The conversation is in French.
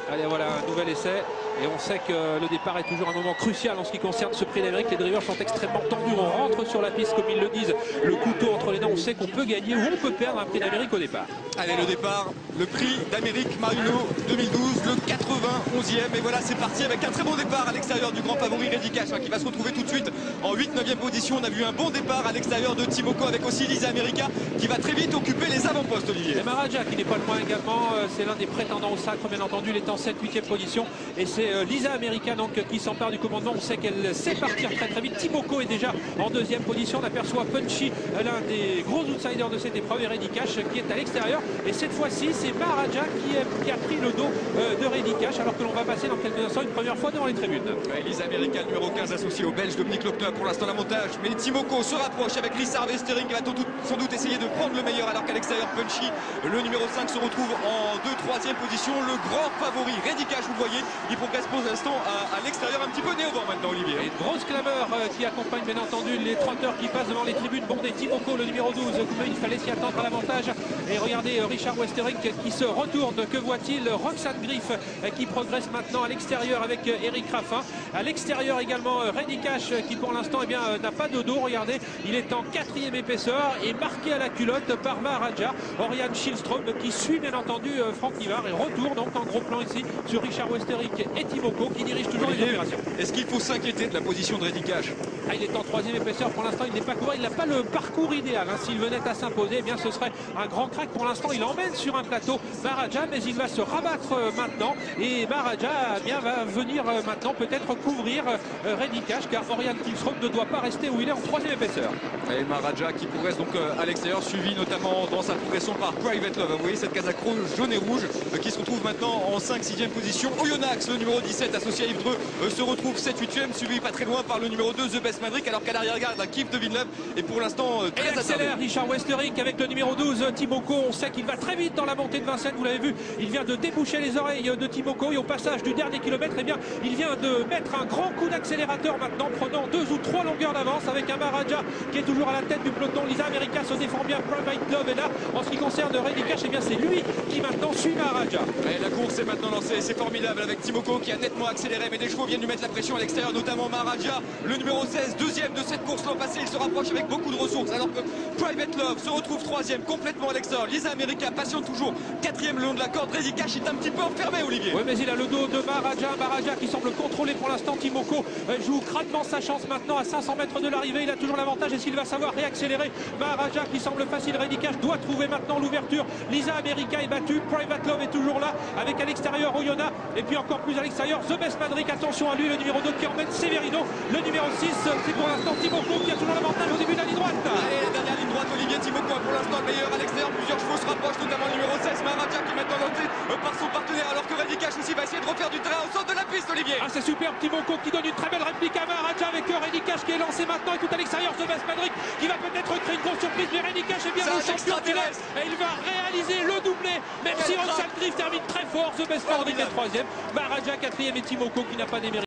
Allez, voilà un nouvel essai. Et on sait que le départ est toujours un moment crucial en ce qui concerne ce prix d'Amérique. Les drivers sont extrêmement tendus. On rentre sur la piste, comme ils le disent, le couteau entre les dents. On sait qu'on peut gagner ou on peut perdre un prix d'Amérique au départ. Allez, le départ, le prix d'Amérique Marino 2012, le 91e. Et voilà, c'est parti avec un très bon départ à l'extérieur du grand favori Reddy Cash, qui va se retrouver tout de suite en 8-9e position. On a vu un bon départ à l'extérieur de Timoko avec aussi Lisa America qui va très vite occuper les avant-postes, Olivier. Et Maharaja qui n'est pas loin également, c'est l'un des prétendants au sacre, bien entendu. Il est en 7-8e position. Et c'est Lisa America donc, qui s'empare du commandement. On sait qu'elle sait partir très très vite. Timoko est déjà en 2e position. On aperçoit Punchy, l'un des gros outsiders de cette épreuve, et Reddy Cash qui est à l'extérieur. Et cette fois-ci, c'est Maharaja qui a pris le dos de Reddy Cash, alors que l'on va passer dans quelques instants une première fois devant les tribunes. Ouais, Lisa America, le numéro 15, associé au Belge Dominique Lochner pour l'instant la montage. Mais Timoko se rapproche avec Lisa Harvestering qui va sans doute essayer de prendre le meilleur, alors qu'à l'extérieur, Punchy, le numéro 5, se retrouve en 2-3e position. Le grand favori, Reddy Cash, vous le voyez, il progresse pour l'instant à l'extérieur, un petit peu né au vent maintenant, Olivier. Et une grosse clameur qui accompagne bien entendu les trotteurs qui passent devant les tribunes. Bon, des Timoko, le numéro 12, il fallait s'y attendre à l'avantage. Et regardez Richard Westering qui se retourne. Que voit-il? Roxane Griff qui progresse maintenant à l'extérieur avec Eric Raffin. À l'extérieur également Reddy Cash qui pour l'instant n'a pas de dos. Regardez, il est en 4e épaisseur et marqué à la culotte par Maharaja. Oriane Schilstrom qui suit bien entendu Franck Nivard et retourne donc en gros plan ici sur Richard Westering et Timoko qui dirigent toujours les opérations. Est-ce qu'il faut s'inquiéter de la position de Reddy Cash? Il est en 3e épaisseur pour l'instant, il n'est pas couru, il n'a pas le parcours idéal. S'il venait à s'imposer, eh bien ce serait un grand crack. Pour l'instant, il emmène sur un plateau Maharaja, mais il va se rabattre maintenant. Et Maharaja va venir maintenant peut-être couvrir Reddy Cash, car Oriane Schilstrom ne doit pas rester où il est en 3e épaisseur. Et Maharaja qui progresse donc à l'extérieur, suivi notamment dans sa progression par Private Love. Vous voyez cette Kazakh jaune et rouge qui se retrouve maintenant en 5-6e position. Oyonnax, le numéro 17 associé à Yves Dreux, se retrouve 7-8e, suivi pas très loin par le numéro 2 The Best Maverick, alors qu'à l'arrière-garde Kiev de Villeneuve est pour l'instant très attardé. Accélère Richard Westering avec le numéro 12 Timoko. On sait qu'il va très vite dans la montée de Vincennes, vous l'avez vu, il vient de déboucher les oreilles de Timoko et au passage du dernier kilomètre, eh bien, il vient de mettre un grand coup d'accélérateur maintenant, prenant 2 ou 3 longueurs d'avance avec un Maharaja qui est toujours à la tête du peloton. Lisa America se défend bien, Private Love est là. En ce qui concerne Reddy Cash, eh bien c'est lui qui maintenant suit Maharaja. Et la course est maintenant lancée, c'est formidable avec Timoko qui a nettement accéléré, mais des chevaux viennent lui mettre la pression à l'extérieur, notamment Maharaja, le numéro 16, deuxième de cette course l'an passé. Il se rapproche avec beaucoup de ressources, alors que Private Love se retrouve 3e complètement à l'extérieur. Lisa America patiente toujours 4e le long de la corde. Reddy Cash est un petit peu enfermé, Olivier. Oui, mais il a le dos de Maharaja qui semble contrôler pour l'instant. Timoko joue crânement sa chance maintenant à 500 mètres de l'arrivée. Il a toujours l'avantage. Est-ce qu'il va savoir réaccélérer? Maharaja qui semble facile. Reddy Cash doit trouver maintenant l'ouverture. Lisa America est battue. Private Love est toujours là avec à l'extérieur Oyonnax et puis encore plus à l'extérieur The Best Maverick. Attention à lui, le numéro 2 qui emmène Severino. Le numéro 6, c'est pour l'instant Timoko qui a toujours l'avantage au début de la ligne droite. Allez, la dernière ligne droite, Olivier. Timoko pour l'instant le meilleur à l'extérieur. Plusieurs chevaux se rapprochent, notamment le numéro 16 Maharaja qui est maintenant lancé par son partenaire, alors que Reddy Cash aussi va essayer de refaire du terrain au centre de la piste, Olivier. C'est superbe, Timoko qui donne une très belle réplique à Maharaja avec Reddy Cash qui est lancé maintenant et tout à l'extérieur. The Best Maverick qui va peut-être créer une grosse surprise, mais Reddy Cash est bien le champion du laisse et il va réaliser le doublé, même si Roxane Griff termine très fort. The Best Maverick est 3e, Maharaja 4e et Timoko qui n'a pas d'émérite.